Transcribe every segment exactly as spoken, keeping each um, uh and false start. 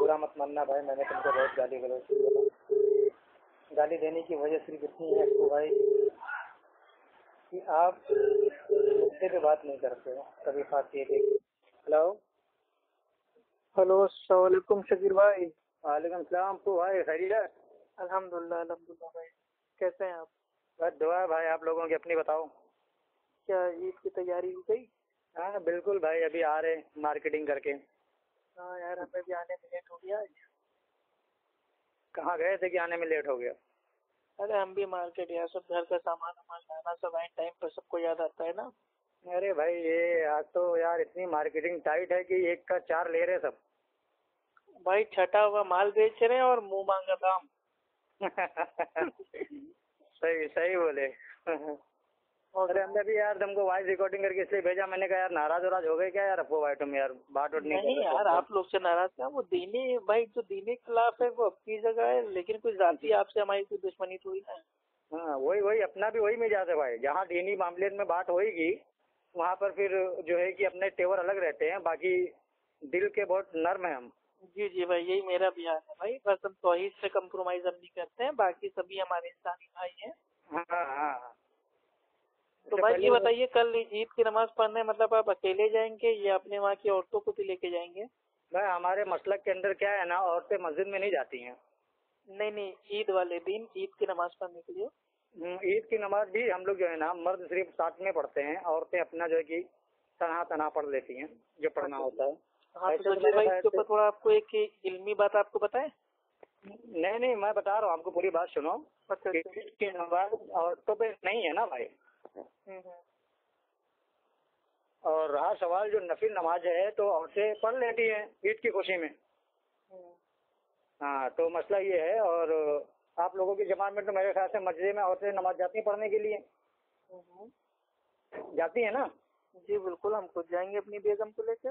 बुरा मत मानना भाई, मैंने तुमको बहुत गाली गलौज की। गाली देने की वजह सिर्फ इतनी है तो भाई कि आप मुद्दे पे बात नहीं करते हो कभी फाती है। हेलो हेलो अस्सलाम वालेकुम शकीर भाई। वालेकुम सलाम। तो भाई खैरियत? अल्हम्दुलिल्लाह अल्हम्दुलिल्लाह भाई, कैसे हैं आप? बस दुआ है भाई, आप लोगों की अपनी बताओ। क्या ईद की तैयारी हो गई? हाँ बिल्कुल भाई, अभी आ रहे मार्केटिंग करके। हाँ यार, हमें भी आने में लेट हो गया आज। कहाँ गए थे कि आने में लेट हो गया? अरे हम भी मार्केट, यार सब घर का सामान वामान लाना, सब आए टाइम पर, सबको याद आता है ना। अरे भाई ये आज तो यार इतनी मार्केटिंग टाइट है कि एक का चार ले रहे सब। भाई छटा हुआ माल बेच रहे हैं और मुंह मांगा दाम। सही सही बोले। अरे हमने भी यार तुमको वॉइस रिकॉर्डिंग करके इसलिए भेजा, मैंने कहा यार नाराज वराज हो गए क्या यार अफो भाई तुम यार बात उठ नहीं नहीं कर यार, आप लोग से नाराज क्या, वो दीनी भाई जो दीनी के खिलाफ है वो अपनी जगह है, लेकिन कोई जाती आपसे हमारी कोई दुश्मनी थोड़ी ना है। हाँ वही वही अपना भी वही मिजाज है भाई, जहाँ दीनी मामले में बात होएगी वहाँ पर फिर जो है कि अपने तेवर अलग रहते हैं, बाकी दिल के बहुत नर्म है हम। जी जी भाई, यही मेरा भी हाल है भाई, बस हम तौहीद से कम्प्रोमाइज हम नहीं करते हैं, बाकी सभी हमारे इंसानी भाई हैं। हाँ हाँ। तो भाई ये बताइए, कल ईद की नमाज पढ़ने मतलब आप अकेले जाएंगे या अपने वहाँ की औरतों को भी लेके जाएंगे? भाई हमारे मसलक के अंदर क्या है ना, औरतें मस्जिद में नहीं जाती हैं। नहीं नहीं, ईद वाले दिन ईद की नमाज पढ़ने के लिए। ईद की नमाज भी हम लोग जो है ना मर्द सिर्फ साथ में पढ़ते हैं, औरतें अपना जो है कि तनहा तनहा पढ़ लेती हैं जो पढ़ना होता है। हाँ तो सोचिए भाई, इसके ऊपर थोड़ा आपको एक इल्मी बात आपको बताएं। नहीं नहीं, मैं बता रहा हूँ आपको, पूरी बात सुनो। अच्छा ईद की नमाज औरतों पे नहीं है ना भाई। और रहा सवाल जो नफिल नमाज है तो औरतें पढ़ लेती हैं ईद की खुशी में। हाँ तो मसला ये है, और आप लोगों की जमात में तो मेरे ख्याल से मस्जिद में औरतें नमाज जाती हैं पढ़ने के लिए, जाती है ना? जी बिल्कुल, हम खुद जाएंगे अपनी बेगम को लेकर।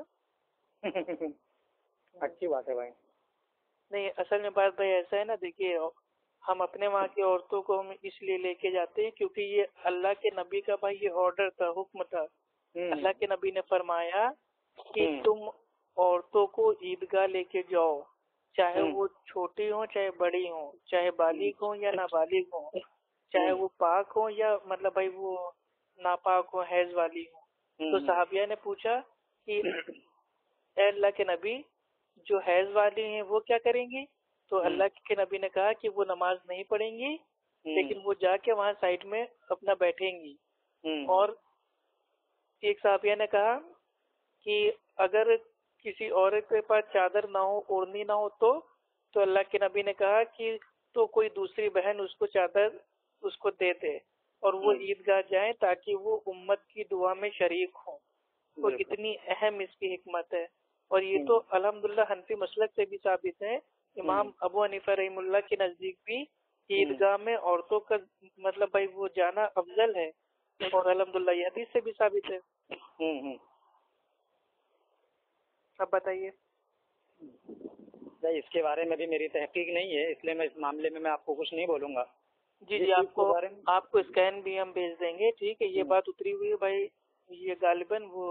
अच्छी बात है भाई। नहीं असल में बात भाई ऐसा है ना, देखिए हम अपने वहाँ की औरतों को हम इसलिए लेके जाते हैं क्योंकि ये अल्लाह के नबी का भाई ये ऑर्डर था, हुक्म था। अल्लाह के नबी ने फरमाया कि तुम औरतों को ईदगाह लेके जाओ, चाहे वो छोटी हो चाहे बड़ी हो, चाहे बालिग हो या नाबालिग हो, चाहे वो पाक हो या मतलब भाई वो नापाक हो, हैज वाली हो। तो सहाबिया ने पूछा कि ए अल्लाह के नबी, जो हैज वाली हैं वो क्या करेंगी? तो अल्लाह के नबी ने कहा कि वो नमाज नहीं पढ़ेंगी, लेकिन वो जाके वहाँ साइड में अपना बैठेंगी। और एक साहबिया ने कहा कि अगर किसी औरत के पास चादर ना हो, ओढ़नी ना हो तो तो अल्लाह के नबी ने कहा कि तो कोई दूसरी बहन उसको चादर उसको दे दे और वो ईदगाह जाए ताकि वो उम्मत की दुआ में शरीक हो। तो इतनी अहम इसकी हिकमत है, और ये तो अल्हम्दुलिल्लाह हनफी मसलक से भी साबित है। इमाम अबू हनीफा रहमुल्लाह के नजदीक भी ईदगाह में औरतों का मतलब भाई वो जाना अफजल है, और अल्हम्दुलिल्लाह ये हदीस से भी साबित है। अब बताइए। इसके बारे में भी मेरी तहकीक नहीं है, इसलिए मैं इस मामले में मैं आपको कुछ नहीं बोलूंगा। जी जी, आपको आपको स्कैन भी हम भेज देंगे, ठीक है। ये बात उतरी हुई है भाई, ये गालिबन वो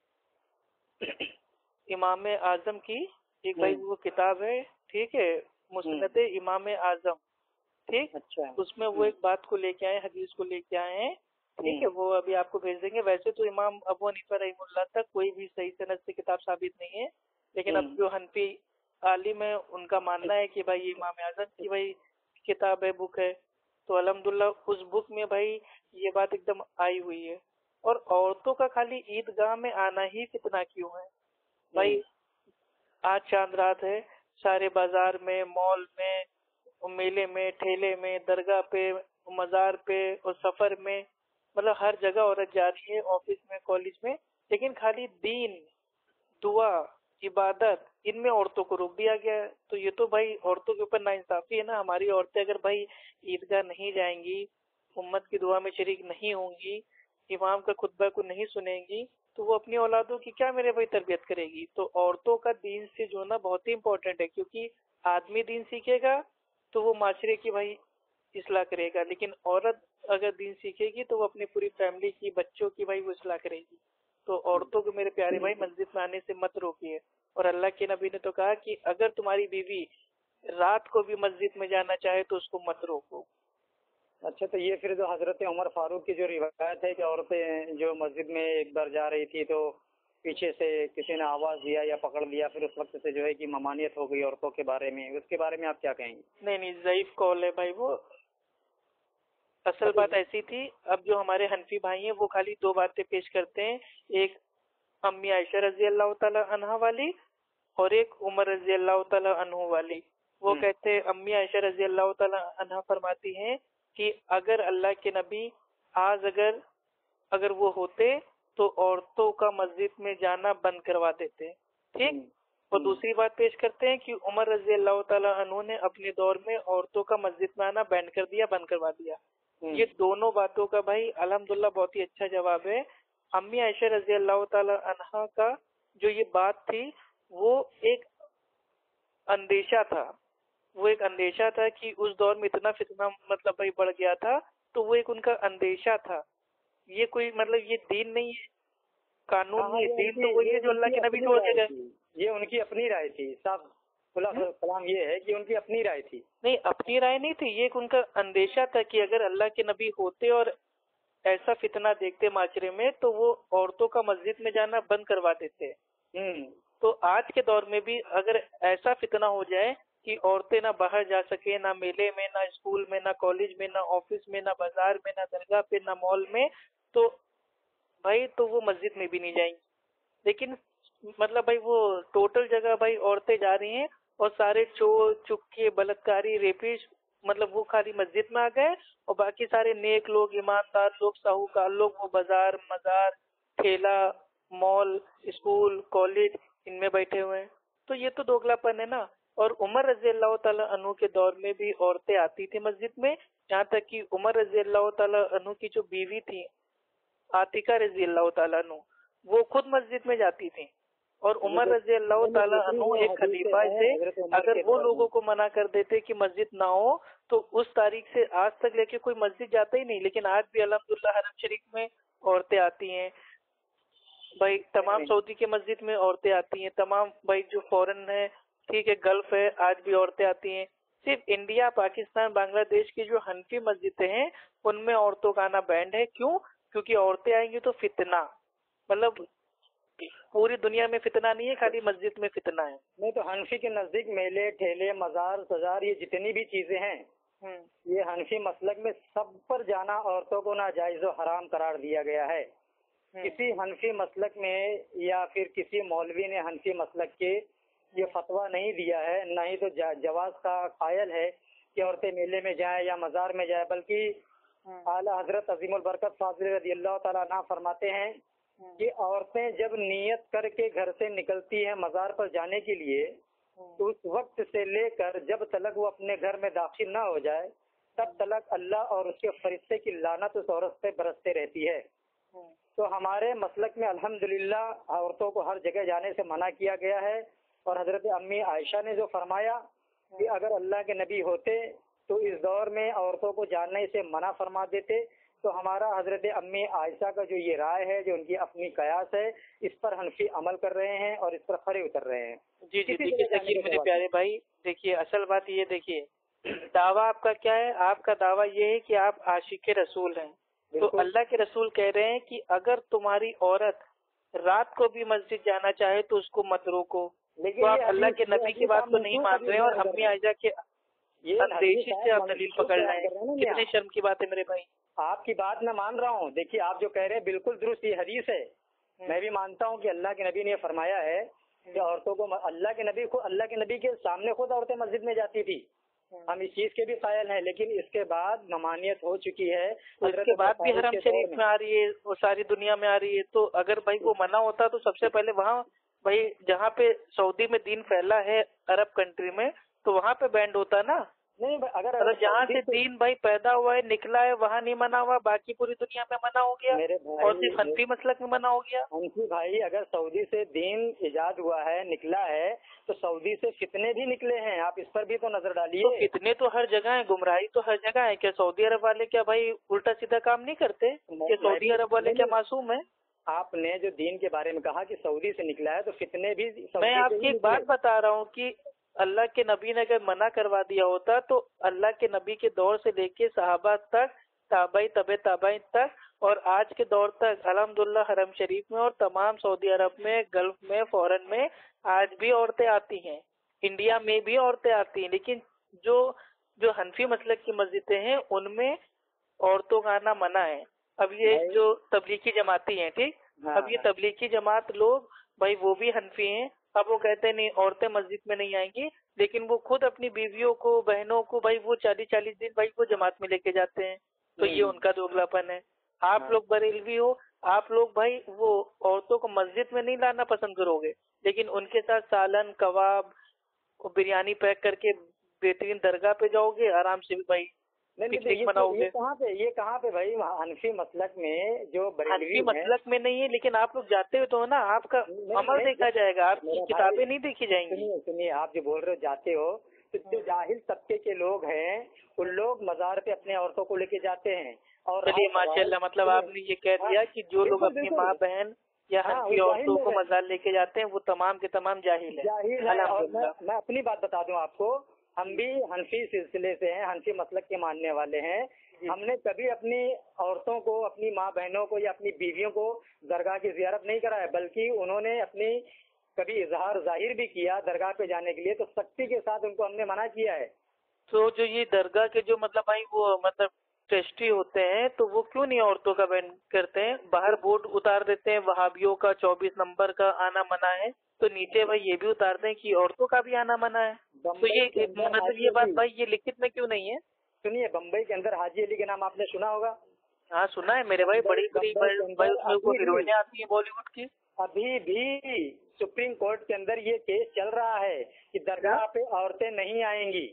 इमाम आजम की एक भाई वो किताब है, ठीक है, मुस्नद इमाम आजम, ठीक। अच्छा। उसमें वो एक बात को लेके आए, हदीस को लेके आए हैं, ठीक है, वो अभी आपको भेज देंगे। वैसे तो इमाम अबू हनीफा रहमुल्लाह तक कोई भी सही सनद से किताब साबित नहीं है, लेकिन अब जो हनफी आलिम है उनका मानना है कि भाई इमाम आजम की भाई किताब है, बुक है। तो अल्हम्दुलिल्लाह उस बुक में भाई ये बात एकदम आई हुई है। और औरतों का खाली ईदगाह में आना ही कितना क्यों है भाई? आज चांद रात है, सारे बाजार में, मॉल में, मेले में, ठेले में, दरगाह पे, मजार पे और सफर में, मतलब हर जगह औरत जा रही है, ऑफिस में, कॉलेज में, लेकिन खाली दीन, दुआ, इबादत, इनमें औरतों को रोक दिया गया है। तो ये तो भाई औरतों के ऊपर नाइंसाफी है ना। हमारी औरतें अगर भाई ईदगाह नहीं जाएंगी, उम्मत की दुआ में शरीक नहीं होंगी, इमाम का खुतबा को नहीं सुनेंगी, तो वो अपनी औलादों की क्या मेरे भाई तरबियत करेगी? तो औरतों का दीन से जोड़ना बहुत ही इम्पोर्टेंट है, क्योंकि आदमी दीन सीखेगा तो वो माशरे की भाई इस्लाह करेगा, लेकिन औरत अगर दीन सीखेगी तो वो अपनी पूरी फैमिली की, बच्चों की भाई वो इस्लाह करेगी। तो औरतों को मेरे प्यारे भाई मस्जिद में आने से मत रोकिए। اور اللہ کے نبی نے تو کہا کہ اگر تمہاری بیوی رات کو بھی مسجد میں جانا چاہے تو اس کو مت روکو۔ اچھا، تو یہ پھر جو حضرت عمر فاروق کی جو روایت ہے کہ عورتیں جو مسجد میں ایک بار جا رہی تھی تو پیچھے سے کسی نے آواز دیا یا پکڑ لیا، پھر اس وقت سے جو ہے کہ ممانعت ہو گئی عورتوں کے بارے میں، اس کے بارے میں آپ کیا کہیں گے؟ نہیں نہیں، ضعیف قول ہے بھائی، وہ اصل بات ایسی تھی۔ اب جو ہمارے حنفی بھائی ہیں وہ خالی دو باتیں پیش کرتے ہیں، ایک امی عائشہ رضی اللہ تعالی عنہ والی اور ایک عمر رضی اللہ تعالی عنہ والی۔ وہ کہتے ہیں امی عائشہ رضی اللہ تعالی عنہ فرماتی ہیں کہ اگر اللہ کے نبی آج اگر اگر وہ ہوتے تو عورتوں کا مسجد میں جانا بند کروا دیتے، ٹھیک۔ اور دوسری بات پیش کرتے ہیں کہ عمر رضی اللہ تعالیٰ عنہ نے اپنے دور میں عورتوں کا مسجد میں آنا بینڈ کر دیا، بند کروا دیا۔ یہ دونوں باتوں کا بھائی الحمدللہ بہت ہی اچھا جواب ہے۔ امی عائشہ رضی اللہ تعالیٰ عنہ کا جو یہ بات تھی وہ ایک اندیشہ تھا، وہ ایک اندیشہ تھا کہ اس دور میں اتنا فتنہ مطلب بھائی بڑھ گیا تھا، تو وہ ایک ان کا اندیشہ تھا۔ یہ کوئی مطلب یہ دین نہیں ہے، قانون نہیں ہے، دین تو وہی ہے جو اللہ کے نبی چھوڑ کے گئے۔ یہ ان کی اپنی رائے تھی صاحب، کلام یہ ہے کہ ان کی اپنی رائے تھی۔ نہیں، اپنی رائے نہیں تھی، یہ ایک ان کا اندیشہ تھا کہ اگر اللہ کے نبی ہوتے اور ایسا فتنہ دیکھتے معاشرے میں تو وہ عورتوں کا مسجد میں جانا بند کروا دیتے۔ تو آج کے دور میں بھی اگر ایسا فتنہ ہو جائے کہ عورتیں نہ باہر جا سکیں، نہ میلے میں، نہ اسکول میں، نہ کالج میں، نہ آفس میں، نہ بازار میں، نہ درگاہ پہ، نہ مال میں، تو بھائی تو وہ مسجد میں بھی نہیں جائیں گی۔ لیکن مطلب بھائی وہ ٹوٹل جگہ بھائی عورتیں جا رہی ہیں اور سارے چور چکے بلاتکاری ریپیش مطلب وہ خالی مسجد میں آ گئے، اور باقی سارے نیک لوگ، ایماندار لوگ، ساہوکار لوگ وہ بازار، مزار، ٹھیلا، مال، اسکول، کالج ان میں بیٹھے ہوئے ہیں۔ تو یہ تو دوگلا پن ہے نا۔ اور عمر رضی اللہ تعالیٰ عنہ کے دور میں بھی عورتیں آتی تھی مسجد میں، یہاں تک کہ عمر رضی اللہ تعالیٰ عنہ کی جو بیوی تھی عاتقہ رضی اللہ تعالیٰ عنہ، وہ خود مسجد میں جاتی تھی۔ اور عمر رضی اللہ تعالیٰ عنہ ایک خلیفہ سے اگر وہ لوگوں کو منع کر دیتے کہ مسجد نہ ہو تو اس تاریخ سے آج تک لے کے کوئی مسجد جاتا ہی نہیں۔ لیکن آج بھی الحمدللہ حرم شریف میں عورتیں آتی ہیں بھائی، تمام سعودی کے مسجد میں عورتیں آتی ہیں، تمام بھائی جو فورن ہے، ٹھیک ہے، گلف ہے، آج بھی عورتیں آتی ہیں۔ صرف انڈیا، پاکستان، بنگلہ دیش کی جو حنفی مسجدیں ہیں ان میں عورتوں کا آنا بینڈ ہے۔ کیوں؟ کیونکہ عورتیں آئیں گی تو فتنہ، مطلب پوری دنیا میں فتنہ نہیں ہے، خالی مسجد میں فتنہ ہے۔ نہیں تو حنفی کے نزدیک میلے، ٹھیلے، مزار، سزار، یہ جتنی بھی چیزیں ہیں یہ حنفی مسلک میں سب پر جانا عورتوں کو ناجائز و حرام قرار دیا گیا ہے۔ کسی حنفی مسلک میں یا پھر کسی مولوی نے حنفی مسلک کے یہ فتویٰ نہیں دیا ہے، نہ ہی تو جواز کا قائل ہے کہ عورتیں میلے میں جائیں یا مزار میں جائیں، بلکہ اعلیٰ حضرت عظیم البرکت فاضل رضی اللہ تعالیٰ عنہ فرماتے ہیں کہ عورتیں جب نیت کر کے گھر سے نکلتی ہیں مزار پر جانے کے لیے تو اس وقت سے لے کر جب تلک وہ اپنے گھر میں داخل نہ ہو جائے تب تلک اللہ اور اس کے فرشتے کی لعنت اس عورت پہ برستے رہتی ہے۔ تو ہمارے مسلک میں الحمدللہ عورتوں کو ہر جگہ جانے سے منع کیا گیا ہے، اور حضرت امی عائشہ نے جو فرمایا کہ اگر اللہ کے نبی ہوتے تو اس دور میں عورتوں کو جاننے سے منع فرما دیتے، تو ہمارا حضرت امی عائشہ کا جو یہ رائے ہے، جو ان کی اپنی قیاس ہے، اس پر حنفی عمل کر رہے ہیں اور اس پر کھڑے اتر رہے ہیں۔ جی جی دیکھیے دیکھیے میرے پیارے بھائی، دیکھیے اصل بات یہ دیکھیے دعویٰ آپ کا کیا ہے؟ آپ کا دعویٰ یہ ہے کہ آپ عاشق رسول ہیں۔ تو اللہ کے رسول کہہ رہے ہیں کہ اگر تمہاری عورت رات کو بھی مسجد جانا چاہے تو اس کو مت روکو۔ تو آپ اللہ کے نبی کی بات کو نہیں مان رہے اور امی عائشہ کے اندیشی سے آپ دلیل پکڑ رہے ہیں، کتنے شرم کی بات ہے میرے بھائی۔ آپ کی بات میں مان رہا ہوں، دیکھیے آپ جو کہہ رہے ہیں بالکل درست، یہ حدیث ہے، میں بھی مانتا ہوں کہ اللہ کے نبی نے یہ فرمایا ہے کہ عورتوں کو، اللہ کے نبی کو، اللہ کے نبی کے سامنے خود عورتیں مسجد میں جاتی تھی، ہم اس چیز کے بھی قائل ہیں، لیکن اس کے بعد ممانعت ہو چکی ہے، اس کے بعد بھی حرم شریف میں آ رہی ہے، وہ ساری دنیا میں آ رہی ہے۔ تو اگر بھائی وہ منع ہوتا تو سب سے پہلے وہاں بھائی جہاں پہ سعودی میں دین پھیلا ہے عرب کنٹری میں تو وہاں پہ بینڈ ہوتا نا۔ نہیں اگر جہاں سے دین بھائی پیدا ہوا ہے، نکلا ہے، وہاں نہیں منع ہوا، باقی پوری دنیا میں منع ہو گیا اور صرف حنفی مسلک میں منع ہو گیا۔ حنفی بھائی اگر سعودی سے دین ایجاد ہوا ہے، نکلا ہے، تو سعودی سے فتنے بھی نکلے ہیں، آپ اس پر بھی تو نظر ڈالیے۔ فتنے تو ہر جگہ ہیں، گمراہی تو ہر جگہ ہے۔ کیا سعودی عرب والے کیا بھائی الٹا سیدھا کام نہیں کرتے؟ کہ سعودی عرب والے کیا معصوم ہیں؟ آپ نے جو دین کے بارے میں کہا کہ سعودی سے نکلا ہے تو فتنے بھی میں آپ کی ایک بات بتا رہا ہوں کہ اللہ کے نبی نے اگر منع کروا دیا ہوتا تو اللہ کے نبی کے دور سے لے کے صحابہ تک، تابعی طبع تابعی تک اور آج کے دور تک الحمدللہ حرم شریف میں اور تمام سعودی عرب میں، گلف میں، فورن میں آج بھی عورتیں آتی ہیں، انڈیا میں بھی عورتیں آتی ہیں، لیکن جو جو حنفی مسلک کی مسجدیں ہیں ان میں عورتوں کا آنا منع ہے۔ اب یہ جو تبلیغی جماعتی ہیں، ٹھیک، اب یہ تبلیغی جماعت لوگ بھائی وہ بھی حنفی ہیں، اب وہ کہتے ہیں نہیں عورتیں مسجد میں نہیں آئیں گی، لیکن وہ خود اپنی بیویوں کو، بہنوں کو بھائی وہ چالیس چالیس دن بھائی وہ جماعت میں لے کے جاتے ہیں، تو یہ ان کا دوگلاپن ہے۔ آپ لوگ بریلوی ہو، آپ لوگ بھائی وہ عورتوں کو مسجد میں نہیں لانا پسند کرو گے، لیکن ان کے ساتھ سالن، کباب، بریانی پیک کر کے بہترین درگاہ پہ جاؤ گے، آرام سے بھی بھائی پکنک مناؤ گے۔ کہاں پہ یہ کہاں پہ بھائی حنفی مسلک میں جو حنفی مسلک میں نہیں ہے، لیکن آپ لوگ جاتے ہو تو نا آپ کا عمل دیکھا جائے گا، آپ کی کتابیں نہیں دیکھی جائیں گی۔ سنیے، آپ جو بول رہے ہو جاتے ہو تو جو جاہل طبقے کے لوگ ہیں ان لوگ مزار پہ اپنے عورتوں کو لے کے جاتے ہیں۔ اور چلیے ماشاء اللہ، مطلب آپ نے یہ کہہ دیا کہ جو لوگ اپنی ماں بہن یا حنفی عورتوں کو مزار لے کے جاتے ہیں وہ تمام کے تمام جاہل ہیں۔ اور میں اپنی بات بتا دوں آپ کو، ہم بھی حنفی سلسلے سے ہیں، حنفی مسلک کے ماننے والے ہیں۔ ہم نے کبھی اپنی عورتوں کو، اپنی ماں بہنوں کو یا اپنی بیویوں کو درگاہ کی زیارت نہیں کرایا، بلکہ انہوں نے اپنی کبھی اظہار ظاہر بھی کیا درگاہ پہ جانے کے لیے تو سختی کے ساتھ ان کو ہم نے منع کیا ہے۔ تو جو یہ درگاہ کے جو مطلب بھائی وہ مطلب ٹرسٹی ہوتے ہیں تو وہ کیوں نہیں عورتوں کا بین کرتے ہیں؟ باہر بورڈ اتار دیتے ہیں وہابیوں کا چوبیس نمبر کا آنا منع ہے، تو نیچے بھائی یہ بھی اتار دیں کہ عورتوں کا بھی آنا منع ہے، تو یہ مطلب یہ بات بھائی یہ لکھت میں کیوں نہیں ہے؟ سنیے، بمبئی کے اندر حاجی علی کے نام آپ نے سنا ہوگا؟ ہاں سنا ہے میرے بھائی، بڑی بڑی بھائی اس میں ہیروئنیں آتی ہیں بالی ووڈ کی۔ ابھی بھی سپریم کورٹ کے اندر یہ کیس چل رہا ہے کہ درگاہ پہ عورتیں نہیں آئیں گی،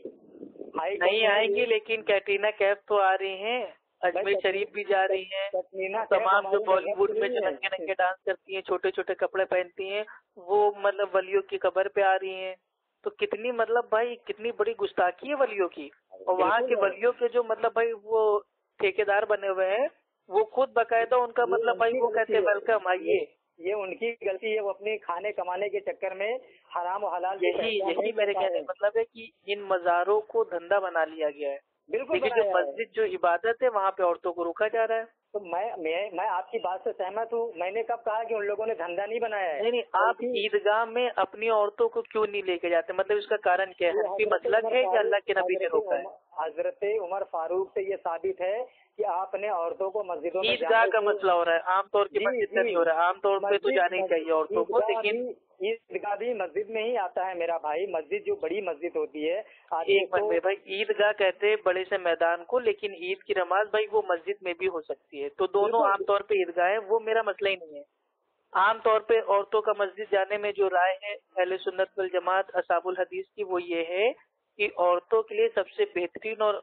نہیں آئیں گی، لیکن کیٹرینا کیف تو آ رہی ہیں، اجمیر شریف بھی جا رہی ہیں، تمام جو بالی ووڈ میں جو ننگے ننگے ڈانس کرتی ہیں، چھوٹے چھوٹے کپڑے پہنتی ہیں، وہ مطلب ولیوں کی قبر پہ آ رہی ہیں، تو کتنی مطلب بھائی کتنی بڑی گستاخی ہے ولیوں کی۔ اور وہاں کے ولیوں کے جو مطلب بھائی وہ ٹھیکیدار بنے ہوئے ہیں وہ خود باقاعدہ ان کا مطلب بھائی وہ کہتے ہیں ویلکم آئیے۔ یہ ان کی غلطی ہے، وہ اپنے کھانے کمانے کے چکر میں حرام و حلال یہی یہی میرے کہنے کا مطلب ہے کہ ان مزاروں کو دھندا بنا لیا گیا ہے، بالکل، لیکن جو مسجد جو عبادت ہے وہاں پہ عورتوں کو روکا جا رہا ہے۔ تو میں میں آپ کی بات سے سہمت ہوں، میں نے کب کہا کہ ان لوگوں نے دھندا نہیں بنایا ہے؟ نہیں نہیں، آپ عیدگاہ میں اپنی عورتوں کو کیوں نہیں لے کے جاتے؟ مطلب اس کا کارن کیا ہے؟ حنفی مسلک ہے یا اللہ کے نبی نے روکا ہے؟ حضرت عمر فاروق سے یہ ثابت ہے کہ آپ نے عورتوں کو مسجدوں میں عیدگاہ کا مسئلہ ہو رہا ہے، عام طور کی مسجد کا نہیں ہو رہا ہے، عام طور پہ تو جانا ہی چاہیے عورتوں کو، لیکن عیدگاہ بھی مسجد میں ہی آتا ہے میرا بھائی، مسجد جو بڑی مسجد ہوتی ہے۔ ایک منٹ میں بھائی، عیدگاہ کہتے ہیں بڑے سے میدان کو، لیکن عید کی نماز بھائی وہ مسجد میں بھی ہو سکتی ہے، تو دونوں عام طور پہ عیدگاہ ہے، وہ میرا مسئلہ ہی نہیں ہے۔ عام طور پہ عورتوں کا مسجد جانے میں جو رائے ہے اہل سنت والجماعت اصحاب الحدیث کی وہ یہ ہے کہ عورتوں کے لیے سب سے بہترین اور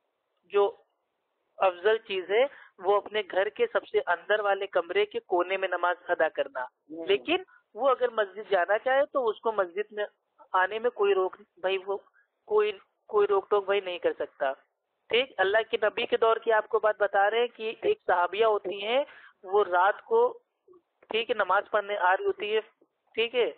جو افضل چیز ہے وہ اپنے گھر کے سب سے اندر والے کمرے کے کونے میں نماز ادا کرنا، لیکن وہ اگر مسجد جانا چاہے تو اس کو مسجد میں آنے میں کوئی روک بھائی وہ کوئی کوئی روک ٹوک بھائی نہیں کر سکتا، ٹھیک۔ اللہ کے نبی کے دور کی آپ کو بات بتا رہے ہیں کہ ایک صحابیہ ہوتی ہیں، وہ رات کو ٹھیک ہے نماز پڑھنے آ رہی ہوتی ہے، ٹھیک ہے،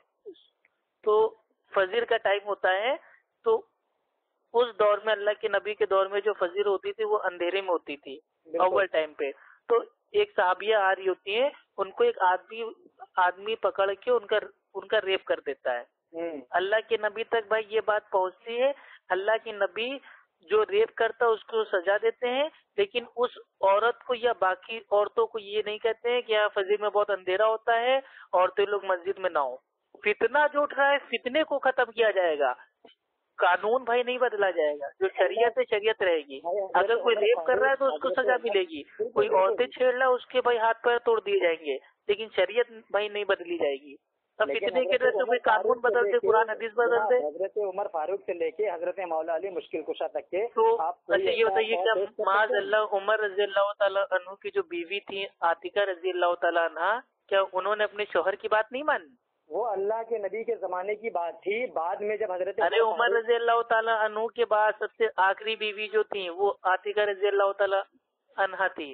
تو فجر کا ٹائم ہوتا ہے، تو اس دور میں اللہ کے نبی کے دور میں جو فجر ہوتی تھی وہ اندھیرے میں ہوتی تھی اول ٹائم پہ، تو ایک صحابیہ آ رہی ہوتی ہیں، ان کو ایک آدمی آدمی پکڑ کے ان کا ان کا ریپ کر دیتا ہے۔ اللہ کے نبی تک بھائی یہ بات پہنچتی ہے، اللہ کے نبی جو ریپ کرتا اس کو سزا دیتے ہیں، لیکن اس عورت کو یا باقی عورتوں کو یہ نہیں کہتے ہیں کہ یہاں فجر میں بہت اندھیرا ہوتا ہے عورتیں لوگ مسجد میں نہ ہو۔ فتنہ جو اٹھ رہا ہے فتنے کو ختم کیا جائے گا، قانون بھائی نہیں بدلا جائے گا، جو شریعت ہے شریعت رہے گی۔ اگر کوئی ریپ کر رہا ہے تو اس کو سزا ملے گی، کوئی عورتیں چھیڑ رہا ہے اس کے بھائی ہاتھ پیر توڑ دیے جائیں گے، لیکن شریعت بھائی نہیں بدلی جائے گی۔ اب فتنے کی وجہ سے کوئی قانون بدل دے، قرآن حدیث بدل دے۔ حضرت عمر فاروق سے لے کے حضرت مولا علی مشکل کشا تک کے، تو اچھا یہ بتائیے کیا معاذ اللہ عمر رضی اللہ تعالیٰ عنہ کی جو بیوی تھی عاتکہ رضی اللہ تعالیٰ عنہ، کیا انہوں نے اپنے شوہر کی بات نہیں مانی؟ وہ اللہ کے نبی کے زمانے کی بات تھی، بعد میں جب حضرت ارے عمر رضی اللہ تعالیٰ عنہ کے بعد سب سے آخری بیوی جو تھی وہ عاتکہ رضی اللہ تعالیٰ عنہ تھی،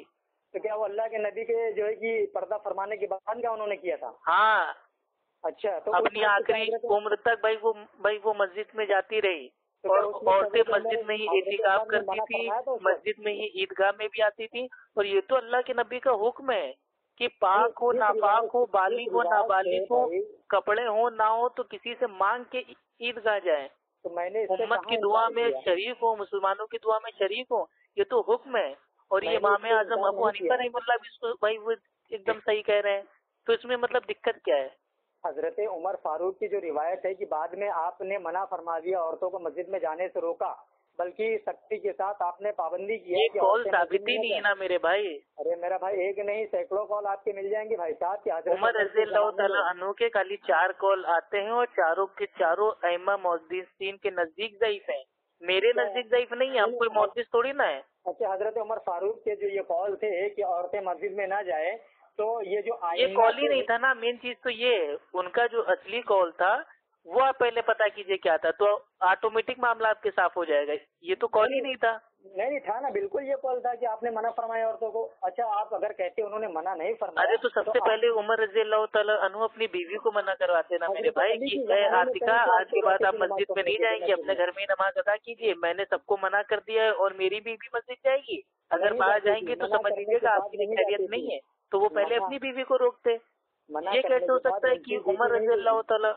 تو کیا وہ اللہ کے نبی کے جو ہے کہ پردہ فرمانے کے بعد کا انہوں نے کیا تھا؟ ہاں اچھا، تو اپنی آخری عمر تک بھائی وہ بھائی وہ مسجد میں جاتی رہی اور عورتیں مسجد میں ہی اعتکاف کرتی تھی، مسجد میں ہی عیدگاہ میں بھی آتی تھی. اور یہ تو اللہ کے نبی کا حکم ہے کہ پاک ہو ناپاک ہو، بالغ ہو نابالغ ہو، کپڑے ہو نہ ہو، تو کسی سے مانگ کے عیدگاہ جائیں. تو میں نے امت کی دعا میں شریک ہو، مسلمانوں کی دعا میں شریک ہو، یہ تو حکم ہے. اور یہ امام اعظم ابو حنیفہ رحمہ اللہ بھی اس کو بھائی وہ ایک دم صحیح کہہ رہے ہیں. تو اس میں مطلب دقت کیا ہے؟ حضرت عمر فاروق کی جو روایت ہے کہ بعد میں آپ نے منع فرما دیا، عورتوں کو مسجد میں جانے سے روکا، بلکہ سختی کے ساتھ آپ نے پابندی کی ہے. یہ قول ثابت ہی نہیں ہے نا میرے بھائی. ارے میرا بھائی ایک نہیں سینکڑوں قول آپ کے مل جائیں گے بھائی صاحب. کہ حضرت عمر رضی اللہ تعالیٰ عنہ کے خالی چار قول آتے ہیں اور چاروں کے چاروں ائمہ محدثین کے نزدیک ضعیف ہیں. میرے نزدیک ضعیف نہیں ہے، ہم کوئی محدث تھوڑی نا ہے. اچھا، حضرت عمر فاروق کے جو یہ قول تھے کہ عورتیں مسجد میں نہ جائیں، تو یہ جو یہ قول ہی نہیں تھا نا. مین چیز تو یہ ہے، ان کا جو اصلی قول تھا وہ آپ پہلے پتا کیجئے کیا تھا، تو آٹومیٹک معاملہ آپ کے صاف ہو جائے گا. یہ تو قول ہی نہیں تھا. نہیں تھا نا، بالکل یہ قول تھا کہ آپ نے منع فرمایا عورتوں کو. اچھا، آپ اگر کہتے انہوں نے منع نہیں فرمایا، ارے تو سب سے پہلے عمر رضی اللہ تعالیٰ عنہ اپنی بیوی کو منع کرواتے نا میرے بھائی کہ اے عاتقہ آج کے بعد آپ مسجد میں نہیں جائیں گے، اپنے گھر میں ہی نماز ادا کیجیے. میں نے سب کو منع کر دیا ہے اور میری بیوی مسجد جائے گی. اگر باہر جائیں گے تو سمجھ لیجیے گا آپ کی خیریت نہیں ہے. تو وہ پہلے اپنی بیوی کو روکتے. یہ کیسے ہو سکتا ہے کہ عمر رضی اللہ تعالیٰ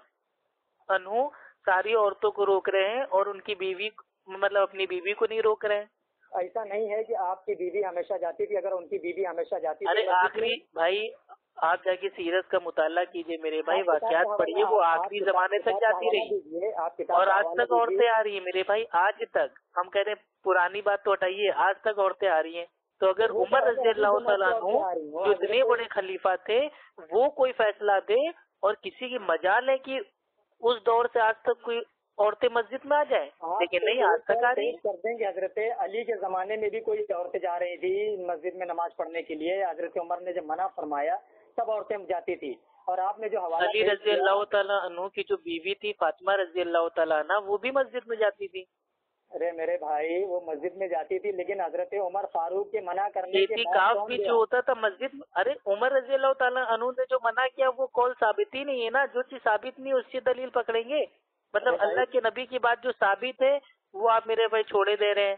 عنہ ساری عورتوں کو روک رہے ہیں اور ان کی بیوی مطلب اپنی بیوی کو نہیں روک رہے ہیں؟ ایسا نہیں ہے کہ آپ کی بیوی ہمیشہ جاتی تھی. اگر ان کی بیوی ہمیشہ جاتی تھی، ارے آخری بھائی آپ جا کے سیرت کا مطالعہ کیجئے میرے بھائی، واقعات پڑھیے، وہ آخری زمانے تک جاتی رہی اور آج تک عورتیں آ رہی ہیں میرے بھائی. آج تک ہم کہہ رہے ہیں پرانی بات تو ہٹائیے، آج تک عورتیں آ رہی ہیں. تو اگر عمر رضی اللہ تعالیٰ عنہ جو اتنے بڑے خلیفہ تھے وہ کوئی فیصلہ دے اور کسی کی مجال ہے کہ اس دور سے آج تک کوئی عورتیں مسجد میں آ جائیں، لیکن نہیں آج تک آ رہی کر دیں گے. حضرت علی کے زمانے میں بھی کوئی عورتیں جا رہی تھی مسجد میں نماز پڑھنے کے لیے. حضرت عمر نے جب منع فرمایا تب عورتیں جاتی تھی. اور آپ نے جو حوالہ علی رضی اللہ تعالیٰ عنہ کی جو بیوی تھی فاطمہ رضی اللہ تعالیٰ عنہ، وہ بھی مسجد میں جاتی تھی. ارے میرے بھائی وہ مسجد میں جاتی تھی، لیکن حضرت عمر فاروق کے منع کرنے کے اعتکاف بھی جو ہوتا تھا مسجد میں. ارے عمر رضی اللہ تعالیٰ عنہ نے جو منع کیا وہ قول ثابت ہی نہیں ہے نا. جو چیز ثابت نہیں اس کی دلیل پکڑیں گے. مطلب اللہ کے نبی کی بات جو ثابت ہے وہ آپ میرے بھائی چھوڑے دے رہے ہیں.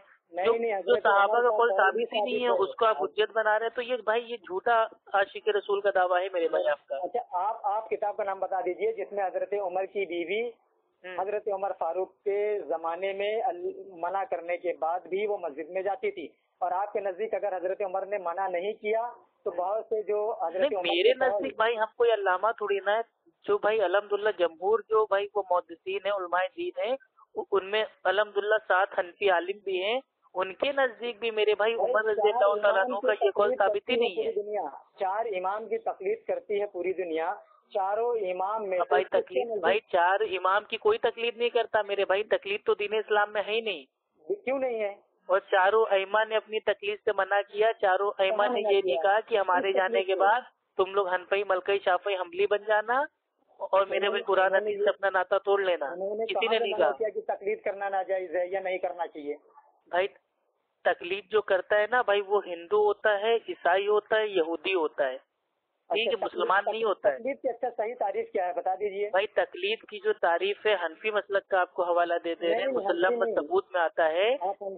جو صحابہ کا قول ثابت ہی نہیں ہے اس کو آپ حجت بنا رہے ہیں. تو یہ بھائی یہ جھوٹا عاشق رسول کا دعویٰ ہے میرے بھائی آپ کا. اچھا، آپ آپ کتاب کا نام بتا دیجئے جس میں حضرت عمر کی بیوی حضرت عمر فاروق کے زمانے میں منع کرنے کے بعد بھی وہ مسجد میں جاتی تھی. اور آپ کے نزدیک اگر حضرت عمر نے منع نہیں کیا تو بہت سے جو حضرت میرے نزدیک بھائی ہم کوئی علامہ تھوڑی نہ ہے. جو بھائی الحمدللہ جمہور جو بھائی وہ محدثین ہیں علماء دین ہیں ان میں الحمدللہ سات حنفی عالم بھی ہیں. ان کے نزدیک بھی میرے بھائی عمر رضی اللہ تعالیٰ عنہ کا یہ قول ثابت ہی نہیں ہے. چار امام کی تقلید کرتی ہے پوری دنیا. چاروں امام میں بھائی تقلید بھائی چار امام کی کوئی تقلید نہیں کرتا میرے بھائی. تقلید تو دین اسلام میں ہے ہی نہیں. کیوں نہیں ہے؟ اور چاروں ائمہ نے اپنی تقلید سے منع کیا. چاروں ائمہ نے یہ نہیں کہا کہ ہمارے جانے کے بعد تم لوگ حنفی ملکی شافعی حنبلی بن جانا اور میرے بھائی قرآن حدیث سے اپنا ناتا توڑ لینا. کسی نے نہیں کہا کہ تقلید کرنا ناجائز ہے یا نہیں کرنا چاہیے. بھائی تقلید جو کرتا ہے نا بھائی وہ ہندو ہوتا ہے، عیسائی ہوتا ہے، یہودی ہوتا ہے، ٹھیک ہے، مسلمان نہیں ہوتا ہے. تقلید کی اچھا صحیح تعریف کیا ہے بتا دیجیے. بھائی تقلید کی جو تعریف ہے حنفی مسلک کا آپ کو حوالہ دے دے رہے ہیں. مسلم ثبوت میں آتا ہے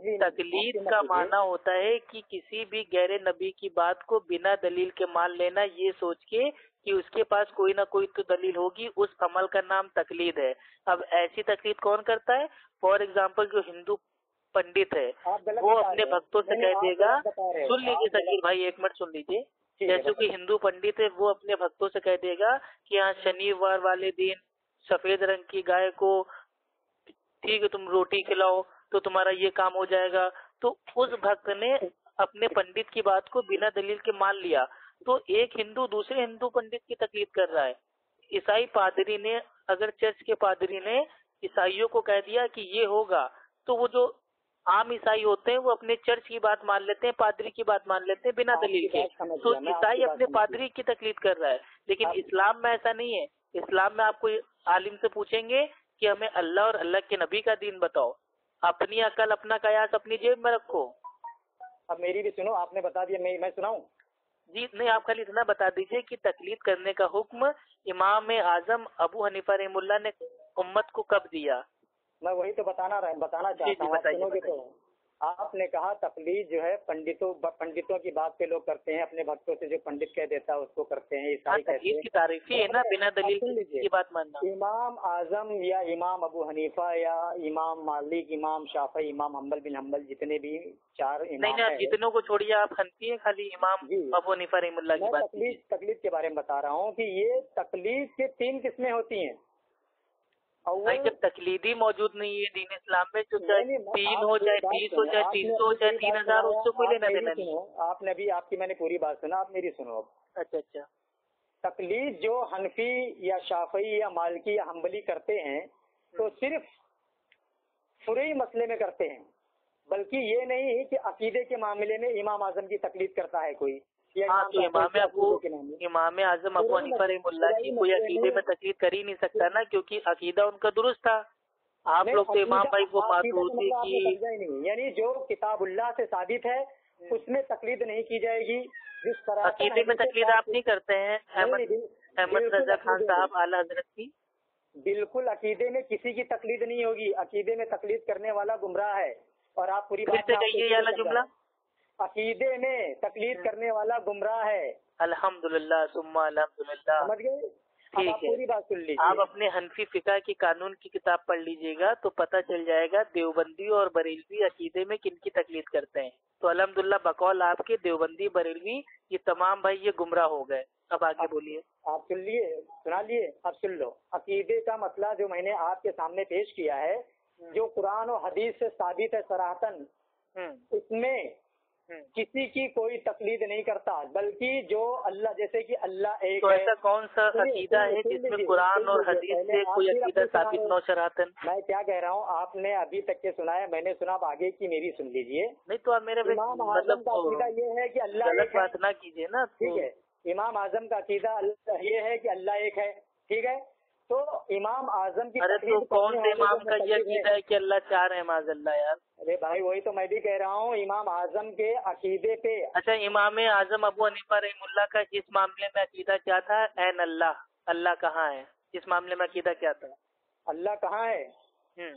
تقلید کا معنی ہوتا ہے کہ کسی بھی غیر نبی کی بات کو بنا دلیل کے مان لینا، یہ سوچ کے کہ اس کے پاس کوئی نہ کوئی تو دلیل ہوگی. اس عمل کا نام تقلید ہے. اب ایسی تقلید کون کرتا ہے؟ فار ایگزامپل جو ہندو پنڈت ہے وہ اپنے بھکتوں سے کہہ دے گا، سن لیجیے سکیر بھائی ایک منٹ سن لیجیے. جیسے کہ ہندو پنڈت ہے وہ اپنے بھکتوں سے کہہ دے گا کہ یہاں شنیوار والے دن سفید رنگ کی گائے کو ٹھیک ہے تم روٹی کھلاؤ تو تمہارا یہ کام ہو جائے گا. تو اس بھکت نے اپنے پنڈت کی بات کو بنا دلیل کے مان لیا. تو ایک ہندو دوسرے ہندو پنڈت کی تقلید کر رہا ہے. عیسائی پادری نے اگر چرچ کے پادری نے عیسائیوں کو کہہ دیا کہ یہ ہوگا تو وہ جو عام عیسائی ہوتے ہیں وہ اپنے چرچ کی بات مان لیتے ہیں، پادری کی بات مان لیتے ہیں بنا دلیل کے. تو عیسائی اپنے پادری کی تقلید کر رہا ہے. لیکن اسلام میں ایسا نہیں ہے. اسلام میں آپ کو عالم سے پوچھیں گے کہ ہمیں اللہ اور اللہ کے نبی کا دین بتاؤ. اپنی عقل اپنا قیاس اپنی جیب میں رکھو. اب میری بھی سنو، آپ نے بتا دیا میں میں سناؤں. جی نہیں، آپ خالی اتنا بتا دیجئے کہ تقلید کرنے کا حکم امام اعظم ابو حنیفہ رحمہ اللہ نے امت کو کب دیا؟ میں وہی تو بتانا رہا بتانا چاہتا ہوں، سنو گے تو آپ نے کہا تقلید جو ہے پنڈتوں پنڈتوں کی بات پہ لوگ کرتے ہیں، اپنے بھکتوں سے جو پنڈت کہہ دیتا ہے اس کو کرتے ہیں، عیسائی کہتے ہیں، کی تعریف ہے نا، بنا دلیل کی بات ماننا۔ امام اعظم یا امام ابو حنیفہ یا امام مالک، امام شافعی، امام حنبل بن حنبل، جتنے بھی چار امام ہیں، جتنوں کو چھوڑیے آپ حنفی ہیں، خالی امام ابو حنیفہ رحمہ اللہ کی بات۔ تقلید تقلید کے بارے میں بتا رہا ہوں کہ یہ تقلید کے تین قسمیں ہوتی ہیں۔ جب تقلیدی موجود نہیں ہے دین اسلام میں، جو چاہے تین ہو جائے تیس ہو جائے تین سو ہو جائے تین ہزار ہو، اس سے کوئی لینا دینا نہیں۔ آپ نے بھی آپ کی میں نے پوری بات سنا، آپ میری سنو۔ اچھا اچھا، تقلید جو حنفی یا شافعی یا مالکی یا حنبلی کرتے ہیں تو صرف فروعی مسئلے میں کرتے ہیں، بلکہ یہ نہیں کہ عقیدے کے معاملے میں امام اعظم کی تقلید کرتا ہے کوئی۔ ہاں تو امام ابو امام اعظم ابو حنیفہ رحمہ اللہ کی کوئی عقیدے میں تقلید کر ہی نہیں سکتا نا، کیونکہ عقیدہ ان کا درست تھا۔ آپ لوگ تو امام بھائی وہ ماتوریدی کی، یعنی جو کتاب اللہ سے ثابت ہے اس میں تقلید نہیں کی جائے گی۔ جس طرح عقیدے میں تقلید آپ نہیں کرتے ہیں احمد احمد رضا خان صاحب اعلیٰ حضرت کی؟ بالکل، عقیدے میں کسی کی تقلید نہیں ہوگی، عقیدے میں تقلید کرنے والا گمراہ ہے۔ اور آپ پوری بات کہیے یہ والا جملہ، عقیدے میں تقلید کرنے والا گمراہ ہے۔ الحمدللہ ثم الحمدللہ، سمجھ گئے؟ ٹھیک ہے، پوری بات سن لیجیے۔ آپ اپنے حنفی فقہ کی قانون کی کتاب پڑھ لیجئے گا تو پتہ چل جائے گا دیوبندی اور بریلوی عقیدے میں کن کی تقلید کرتے ہیں۔ تو الحمدللہ بقول آپ کے دیوبندی بریلوی یہ تمام بھائی یہ گمراہ ہو گئے۔ اب آگے بولیے۔ آپ سن لیے، سنا لیے، اب سن لو۔ عقیدے کا مسئلہ جو میں نے آپ کے سامنے پیش کیا ہے، جو قرآن و حدیث سے ثابت ہے صراحتاً، اس میں کسی کی کوئی تقلید نہیں کرتا، بلکہ جو اللہ، جیسے کہ اللہ ایک تو ایسا کون سا عقیدہ ہے جس میں قرآن اور حدیث سے کوئی عقیدہ ثابت نہ شراطن؟ میں کیا کہہ رہا ہوں، آپ نے ابھی تک کے سنا ہے، میں نے سنا، اب آگے کی میری سن لیجیے۔ نہیں تو آپ میرے مطلب عقیدہ یہ ہے کہ اللہ غلط بات نہ کیجیے نا، ٹھیک ہے؟ امام اعظم کا عقیدہ یہ ہے کہ اللہ ایک ہے، ٹھیک ہے؟ تو امام اعظم کی ارے تو کون سے امام کا یہ عقیدہ ہے کہ اللہ چار ہے؟ معاذ اللہ یار۔ ارے بھائی وہی تو میں بھی کہہ رہا ہوں، امام اعظم کے عقیدے پہ۔ اچھا، امام اعظم ابو حنیفہ رحمہ اللہ کا اس معاملے میں عقیدہ کیا تھا؟ این اللہ، اللہ کہاں ہے، اس معاملے میں عقیدہ کیا تھا؟ اللہ کہاں ہے؟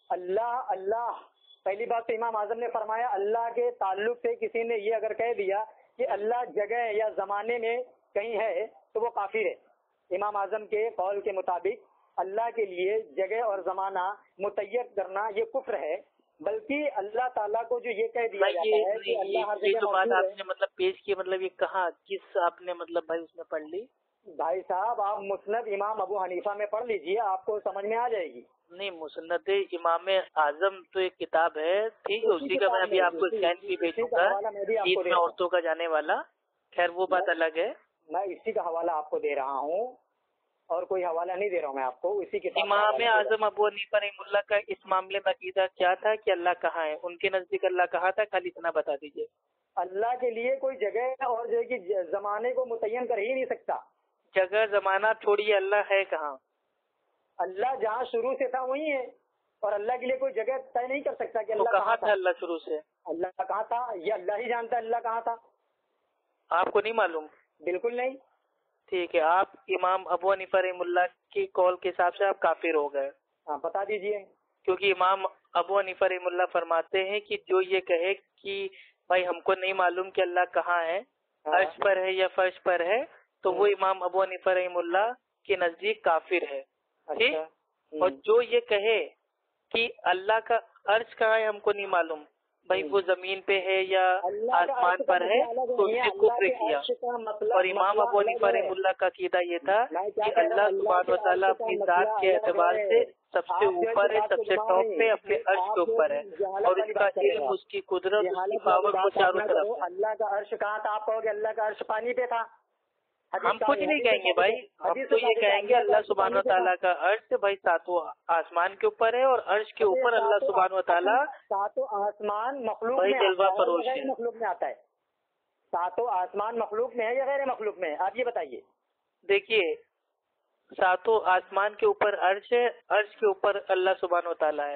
اللہ اللہ پہلی بات تو امام اعظم نے فرمایا، اللہ کے تعلق سے کسی نے یہ اگر کہہ دیا کہ اللہ جگہ یا زمانے میں کہیں ہے تو وہ کافر ہے۔ امام اعظم کے قول کے مطابق اللہ کے لیے جگہ اور زمانہ متعین کرنا یہ کفر ہے، بلکہ اللہ تعالیٰ کو جو یہ کہہ دیا جاتا ہے کہ اللہ ہر جگہ موجود ہے۔ آپ نے مطلب پیش کی، مطلب یہ کہاں کس آپ نے مطلب بھائی اس میں پڑھ لی؟ بھائی صاحب آپ مسند امام ابو حنیفہ میں پڑھ لیجئے، آپ کو سمجھ میں آ جائے گی۔ نہیں، مسند امام اعظم تو ایک کتاب ہے، ٹھیک ہے، اسی کا میں ابھی آپ کو اسکین بھی بھیجوں گا، عید میں عورتوں کا جانے والا، خیر وہ بات الگ ہے۔ میں اسی کا حوالہ آپ کو دے رہا ہوں اور کوئی حوالہ نہیں دے رہا ہوں میں آپ کو، اسی کتاب۔ امام اعظم ابو حنیفہ رحمہ اللہ کا اس معاملے میں عقیدہ کیا تھا کہ اللہ کہاں ہے؟ ان کے نزدیک اللہ کہاں تھا؟ خالی اتنا بتا دیجیے۔ اللہ کے لیے کوئی جگہ اور جو ہے کہ زمانے کو متعین کر ہی نہیں سکتا۔ جگہ زمانہ چھوڑیے، اللہ ہے کہاں؟ اللہ جہاں شروع سے تھا وہی ہے، اور اللہ کے لیے کوئی جگہ طے نہیں کر سکتا کہ اللہ کہاں تھا۔ اللہ شروع سے اللہ کہاں تھا یہ اللہ ہی جانتا ہے، اللہ کہاں تھا آپ کو نہیں معلوم؟ بالکل نہیں۔ ٹھیک ہے، آپ امام ابو حنیفہ رحمہ اللہ کی قول کے حساب سے آپ کافر ہو گئے۔ ہاں بتا دیجئے۔ کیونکہ امام ابو حنیفہ رحمہ اللہ فرماتے ہیں کہ جو یہ کہے کہ بھائی ہم کو نہیں معلوم کہ اللہ کہاں ہے، عرش پر ہے یا فرش پر ہے، تو وہ امام ابو حنیفہ رحمہ اللہ کے نزدیک کافر ہے، ٹھیک۔ اور جو یہ کہے کہ اللہ کا عرش کہاں ہے ہم کو نہیں معلوم، بھائی وہ زمین پہ ہے یا آسمان پر ہے، تو اس نے کفر کیا۔ اور امام ابو حنیفہ رحمہ اللہ کا عقیدہ یہ تھا کہ اللہ سبحانہ و تعالیٰ اپنی ذات کے اعتبار سے سب سے اوپر ہے، سب سے ٹاپ پہ، اپنے عرش کے اوپر ہے، اور اس کا علم، اس کی قدرت، اس کی پاور وہ چاروں طرف ہے۔ اللہ کا عرش کہاں تھا؟ آپ کہو گے اللہ کا عرش پانی پہ تھا۔ ہم کچھ نہیں کہیں گے بھائی، ہم تو یہ کہیں گے اللہ سبحانہ و تعالیٰ کا عرش بھائی ساتوں آسمان کے اوپر ہے، اور عرش کے اوپر اللہ سبحانہ و تعالیٰ ساتوں آسمان مخلوق بھائی میں جلوہ فروش ہے، مخلوق میں آتا ہے۔ ساتوں آسمان مخلوق میں ہے یا غیر مخلوق میں ہے؟ آپ یہ بتائیے۔ دیکھیے، ساتوں آسمان کے اوپر عرش ہے، عرش کے اوپر اللہ سبحانہ و تعالیٰ ہے۔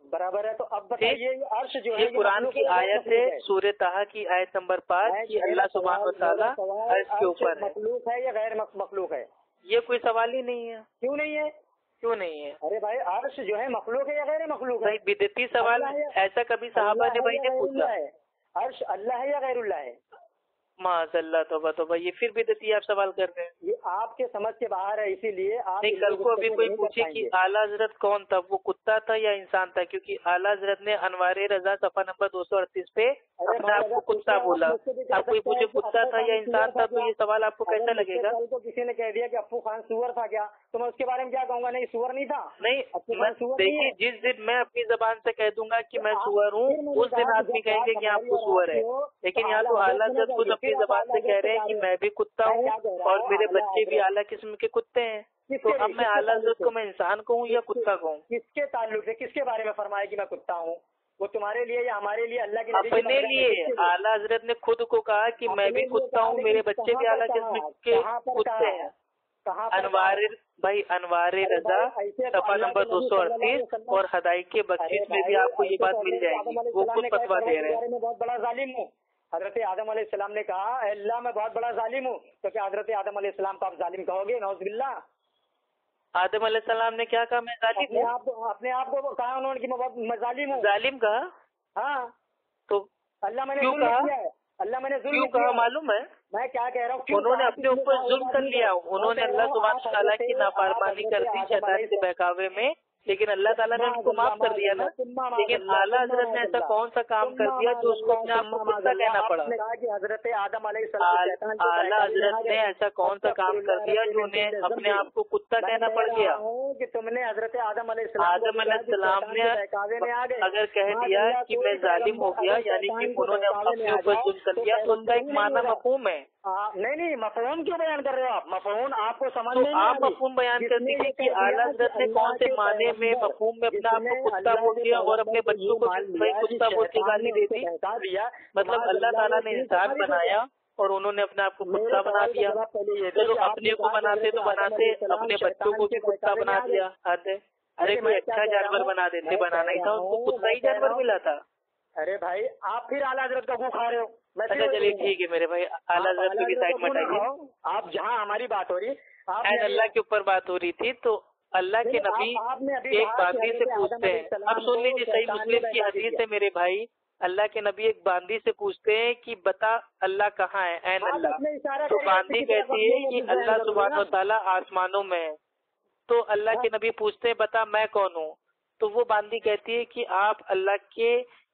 برابر ہے. تو اب بتائیے عرش جو ہے قرآن کی آیت ہے سورہ طٰہٰ کی آیت نمبر پانچ کہ اللہ سبحانہ و تعالیٰ عرش کے اوپر ہے. مخلوق ہے یا غیر مخلوق ہے؟ یہ کوئی سوال ہی نہیں ہے. کیوں نہیں ہے؟ کیوں نہیں ہے؟ ارے بھائی عرش جو ہے مخلوق ہے یا غیر مخلوق ہے؟ بھائی بدعتی سوال ایسا کبھی صحابہ نے بھائی نے پوچھا ہے عرش اللہ ہے یا غیر اللہ ہے؟ معاذ اللہ توبہ توبہ یہ پھر بدعتی آپ سوال کر رہے ہیں. یہ آپ کے سمجھ کے باہر ہے, اسی لیے آپ نہیں. کل کو ابھی کوئی پوچھے کہ اعلیٰ حضرت کون تھا, وہ کتا تھا یا انسان تھا؟ کیونکہ اعلیٰ حضرت نے انوار رضا صفحہ نمبر دو سو اڑتیس پہ اپنے آپ کو کتا بولا. آپ کوئی پوچھے کتا تھا یا انسان تھا تو یہ سوال آپ کو کیسا لگے گا؟ کل کو کسی نے کہہ دیا کہ ابو خان سور تھا کیا, تو میں اس کے بارے میں کیا کہوں گا؟ نہیں سور نہیں تھا. نہیں دیکھیے, جس دن میں اپنی زبان سے کہہ دوں گا کہ میں سور ہوں اس دن آدمی کہیں گے کہ آپ کو سور ہے. لیکن یہاں تو اعلیٰ حضرت خود اپنی زبان سے کہہ رہے ہیں کہ میں بھی کتا ہوں اور میرے بچے بھی اعلیٰ قسم کے کتے ہیں. تو اب میں اعلیٰ حضرت کو میں انسان کہوں یا کتا کہوں؟ کس کے تعلق سے, کس کے بارے میں فرمایا کہ میں کتا ہوں؟ وہ تمہارے لیے یا ہمارے لیے؟ اللہ کے اپنے لیے. اعلیٰ حضرت نے خود کو کہا کہ میں بھی کتا ہوں, میرے بچے بھی اعلیٰ قسم کے کتے ہیں. انوار بھائی انوار رضا صفحہ نمبر دو سو اڑتیس اور ہدایت کے بخشش میں بھی آپ کو یہ بات مل جائے گی. وہ خود فتویٰ دے رہے ہیں. میں بہت بڑا ظالم ہوں. حضرت آدم علیہ السلام نے کہا اے اللہ میں بہت بڑا ظالم ہوں, تو کیا حضرت آدم علیہ السلام کو آپ ظالم کہو گے؟ نعوذ باللہ. آدم علیہ السلام نے کیا کہا؟ میں ظالم ہوں. اپنے آپ کو کہا انہوں نے کہ میں بہت ظالم ہوں. ظالم کہا؟ ہاں. تو اللہ میں نے کیوں کہا؟ اللہ میں نے کیوں کہا معلوم ہے؟ میں کیا کہہ رہا ہوں, انہوں نے اپنے اوپر ظلم کر لیا. انہوں نے اللہ سبحانہ تعالیٰ کی نافرمانی کر دی شیطان کے بہکاوے میں, لیکن اللہ تعالیٰ نے ان کو معاف کر دیا نا. لیکن اعلیٰ حضرت نے ایسا کون سا کام کر دیا جو اس کو اپنے آپ کو کتا کہنا پڑا؟ حضرت آدم علیہ السلام اعلیٰ حضرت نے ایسا کون سا کام کر دیا جو انہیں اپنے آپ کو کتا کہنا پڑ گیا؟ کہ تم نے حضرت آدم علیہ السلام آدم علیہ السلام نے اگر کہہ دیا کہ میں ظالم ہو گیا, یعنی کہ انہوں نے اپنے اوپر ظلم کر دیا, تو ان کا ایک معنی مفہوم ہے. نہیں نہیں مفہوم کیوں بیان کر رہے ہو آپ؟ مفہوم آپ کو سمجھ نہیں آپ مفہوم بیان کر دیجیے کہ اعلیٰ حضرت نے کون سے معنی میں مفہوم میں اپنا آپ کو کتا بول دیا اور اپنے بچوں کو کتا بول کے گالی دے دی. مطلب اللہ تعالیٰ نے انسان بنایا اور انہوں نے اپنے آپ کو کتا بنا دیا. چلو اپنے کو بناتے تو بناتے, اپنے بچوں کو بھی کتا بنا دیا. آتے ارے کوئی اچھا جانور بنا دیتے, بنانا ہی تھا ان کو کتا ہی جانور ملا تھا. ارے بھائی آپ پھر اعلیٰ حضرت کا منہ کھا رہے ہو. اچھا چلیے ٹھیک ہے میرے بھائی, اعلیٰ حضرت کی بھی سائڈ میں ہٹائیے. آپ جہاں ہماری بات ہو رہی, اللہ کے اوپر بات ہو رہی تھی, تو اللہ کے نبی ایک باندی سے پوچھتے ہیں. اب سن لیجیے, صحیح مسلم کی حدیث ہے میرے بھائی. اللہ کے نبی ایک باندی سے پوچھتے ہیں کہ بتا اللہ کہاں ہے, این اللہ. تو باندی کہتی ہے کہ اللہ سبحانہ و تعالیٰ آسمانوں میں ہے. تو اللہ کے نبی پوچھتے ہیں بتا میں کون ہوں؟ تو وہ باندی کہتی ہے کہ آپ اللہ کے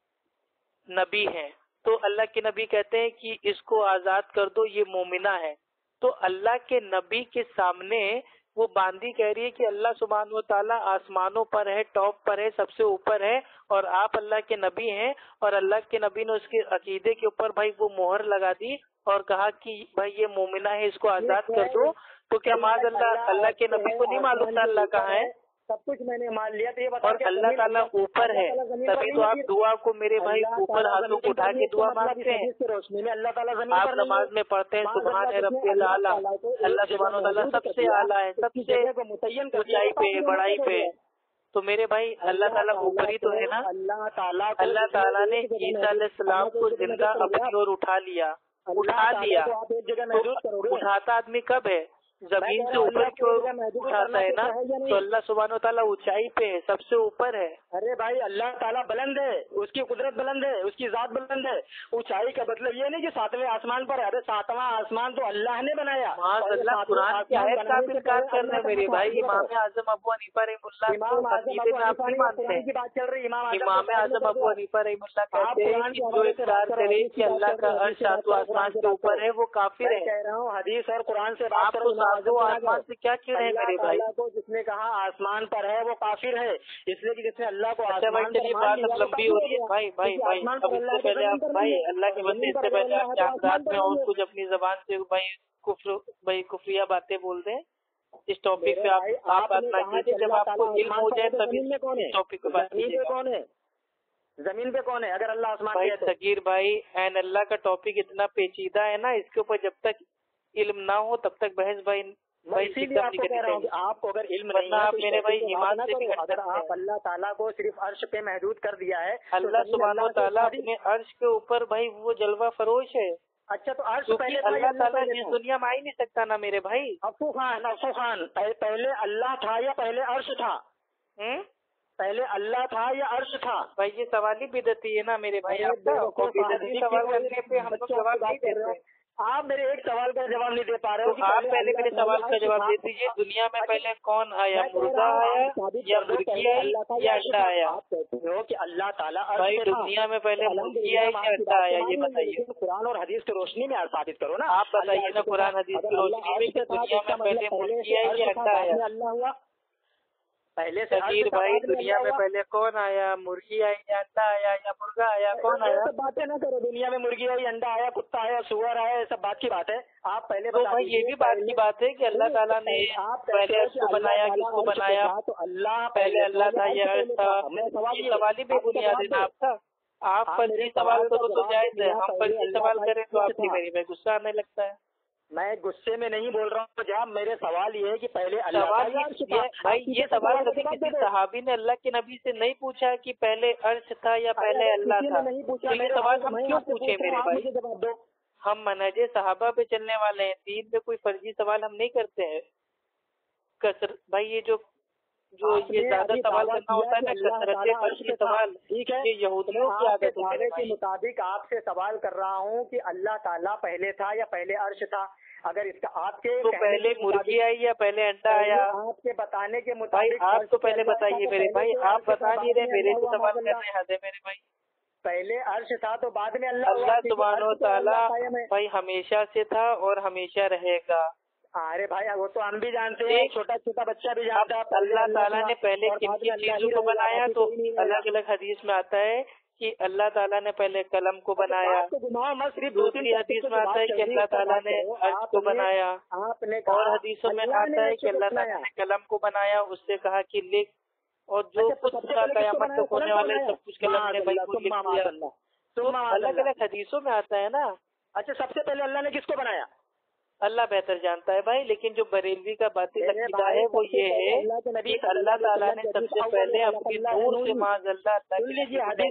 نبی ہیں. تو اللہ کے نبی کہتے ہیں کہ اس کو آزاد کر دو, یہ مومنہ ہے. تو اللہ کے نبی کے سامنے وہ باندی کہہ رہی ہے کہ اللہ سبحانہ و تعالیٰ آسمانوں پر ہے, ٹاپ پر ہے, سب سے اوپر ہے, اور آپ اللہ کے نبی ہیں. اور اللہ کے نبی نے اس کے عقیدے کے اوپر بھائی وہ مہر لگا دی اور کہا کہ بھائی یہ مومنہ ہے, اس کو آزاد کر دو. تو کیا معاذ اللہ اللہ کے نبی کو نہیں معلوم تھا اللہ کہاں ہے؟ سب کچھ میں نے مان لیا. تو یہ اور اللہ تعالیٰ اوپر ہے, تبھی تو آپ دعا کو میرے بھائی اوپر ہاتھوں کو اٹھا کے دعا مانگتے ہیں. روشنی میں اللہ تعالیٰ آپ نماز میں پڑھتے ہیں سبحان رب الاعلیٰ, اللہ سبحانہ و تعالیٰ سب سے اعلیٰ ہے, سب سے اونچائی پہ, بڑائی پہ. تو میرے بھائی اللہ تعالیٰ اوپر ہی تو ہے نا. اللہ تعالیٰ اللہ تعالیٰ نے عیسیٰ علیہ السلام کو زندہ اپنی اور اٹھا لیا, اٹھا لیا. اٹھاتا آدمی کب ہے؟ زمین سے اوپر کی اور اٹھاتا ہے نا. تو اللہ سبحانہ و تعالیٰ اونچائی پہ ہے, سب سے اوپر ہے. ارے بھائی اللہ تعالیٰ بلند ہے, اس کی قدرت بلند ہے, اس کی ذات بلند ہے. اونچائی کا مطلب یہ نہیں کہ ساتویں آسمان پر ہے. ارے ساتواں آسمان تو اللہ نے بنایا. اللہ قرآن کی آیت کا انکار کر رہے ہیں میرے بھائی. امام اعظم ابو حنیفہ رحمہ اللہ کو عقیدے میں آپ نہیں مانتے ہیں. بات چل رہی امام اعظم ابو حنیفہ رحمہ اللہ کہتے ہیں کہ جو اقرار کرے کہ اللہ کا عرش ساتواں آسمان کے اوپر ہے وہ کافر ہے. کہہ رہا ہوں حدیث اور قرآن سے آپ کو ساتواں آسمان سے کیا کہہ رہے ہیں میرے بھائی؟ کو جس نے کہا آسمان پر ہے وہ کافر ہے, اس لیے کہ جس نے اللہ کو اچھا بھائی چلیے بات اب لمبی ہو رہی ہے بھائی. بھائی بھائی اب اس سے پہلے آپ بھائی اللہ کے بندے, اس سے پہلے آپ کے آغاز میں اور کچھ اپنی زبان سے بھائی کفر بھائی کفریہ باتیں بول دیں. اس ٹاپک پہ آپ آپ بات نہ کیجیے, جب آپ کو علم ہو جائے تبھی اس ٹاپک پہ بات کیجیے. کون ہے زمین پہ کون ہے اگر اللہ آسمان بھائی صغیر بھائی, این اللہ کا ٹاپک اتنا پیچیدہ ہے نا, اس کے اوپر جب تک علم نہ ہو تب تک بحث بھائی میں اسی لیے آپ کو کہہ رہا ہوں کہ آپ کو اگر علم نہیں ہے تو میرے بھائی ایمان سے کرو. اگر آپ اللہ تعالیٰ کو صرف عرش پہ محدود کر دیا ہے, اللہ سبحانہ و تعالیٰ اپنے عرش کے اوپر بھائی وہ جلوہ فروش ہے. اچھا تو عرش پہلے اللہ تعالیٰ اس دنیا میں آ ہی نہیں سکتا نا میرے بھائی. افو خان افو خان پہلے اللہ تھا یا پہلے عرش تھا؟ پہلے اللہ تھا یا عرش تھا؟ بھائی یہ سوال ہی بدعتی ہے نا میرے بھائی. بدعتی سوال کرنے پہ ہم لوگ جواب نہیں دے رہے. آپ میرے ایک سوال کا جواب نہیں دے پا رہے ہو. آپ پہلے میرے سوال کا جواب دے دیجیے. دنیا میں پہلے کون آیا, مردہ آیا یا مرغی آئی یا انڈا آیا؟ آپ کہتے ہو کہ اللہ تعالیٰ بھائی دنیا میں پہلے مرغی آئی یا انڈا آیا, یہ بتائیے. قرآن اور حدیث کی روشنی میں ثابت کرو نا. آپ بتائیے نا قرآن حدیث کی روشنی میں کہ دنیا میں پہلے مرغی آئی یا انڈا آیا؟ اللہ ہوا پہلے سے. شکیر بھائی دنیا میں پہلے کون آیا, مرغی آئی یا انڈا آیا یا مرغا آیا, کون آیا؟ سب باتیں نہ کرو. دنیا میں مرغی آئی, انڈا آیا, کتا آیا, سور آیا, یہ سب بات کی بات ہے. آپ پہلے تو بھائی یہ بھی بات کی بات ہے کہ اللہ تعالیٰ نے پہلے اس کو بنایا, کس کو بنایا؟ تو اللہ پہلے اللہ تھا یا عرش تھا؟ یہ سوال ہی بے بنیاد ہے نا آپ کا. آپ فرضی سوال کرو تو جائز ہے, ہم فرضی سوال کریں تو آپ کی میری میں غصہ آنے لگتا ہے. میں غصے میں نہیں بول رہا ہوں جناب. میرے سوال یہ ہے کہ پہلے اللہ بھائی یہ سوال کبھی کسی صحابی نے اللہ کے نبی سے نہیں پوچھا کہ پہلے عرش تھا یا پہلے اللہ تھا؟ یہ سوال ہم کیوں پوچھے میرے بھائی؟ ہم منہج صحابہ پہ چلنے والے ہیں. دین میں کوئی فرضی سوال ہم نہیں کرتے ہیں. کثر بھائی یہ جو جو یہ زیادہ سوال کرنا ہوتا ہے نا, کثرت فرضی سوال, یہ یہودیوں کی عادت ہے میرے کے مطابق آپ سے سوال کر رہا ہوں کہ اللہ تعالیٰ پہلے تھا یا پہلے عرش تھا. اگر اس کا آپ کے تو پہلے مرغی آئی یا پہلے انڈا آیا؟ آپ کے بتانے کے بھائی مطابق آپ تو پہلے بتائیے میرے بھائی. آپ بتا نہیں رہے, میرے سے سوال کر رہے ہیں میرے بھائی. پہلے عرش تھا تو بعد میں اللہ. اللہ سبحانہ و تعالیٰ بھائی ہمیشہ سے تھا اور ہمیشہ رہے گا. ارے بھائی وہ تو ہم بھی جانتے ہیں, چھوٹا چھوٹا بچہ بھی جانتا ہے. اللہ تعالیٰ نے پہلے کن کن چیزوں کو بنایا تو الگ الگ حدیث میں آتا ہے کہ اللہ تعالیٰ نے پہلے قلم کو بنایا. دوسری حدیث میں آتا ہے کہ اللہ تعالیٰ نے عرش کو بنایا. اور حدیثوں میں آتا ہے کہ اللہ تعالیٰ نے قلم کو بنایا, اس سے کہا کہ لکھ, اور جو کچھ کا قیامت تک ہونے والے سب کچھ قلم نے بھائی کو لکھ دیا. تو الگ الگ حدیثوں میں آتا ہے نا. اچھا سب سے پہلے اللہ نے کس کو بنایا؟ اللہ بہتر جانتا ہے بھائی. لیکن جو بریلوی کا باطل عقیدہ ہے وہ یہ ہے کہ اللہ تعالیٰ نے سب سے پہلے اپنی نور سے معاذ اللہ اللہ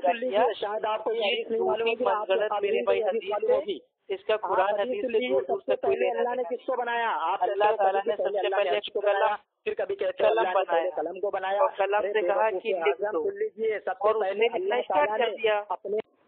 میرے بھائی حدیث ہے, اس کا قرآن حدیث سے دور دور سے کوئی لینا. اللہ نے کس کو بنایا؟ اللہ تعالیٰ نے سب سے پہلے قلم پھر کبھی کہتے ہیں قلم بنایا, قلم کو بنایا اور قلم سے کہا کہ لکھ دو, اور اس نے لکھنا اسٹارٹ کر دیا. اپنے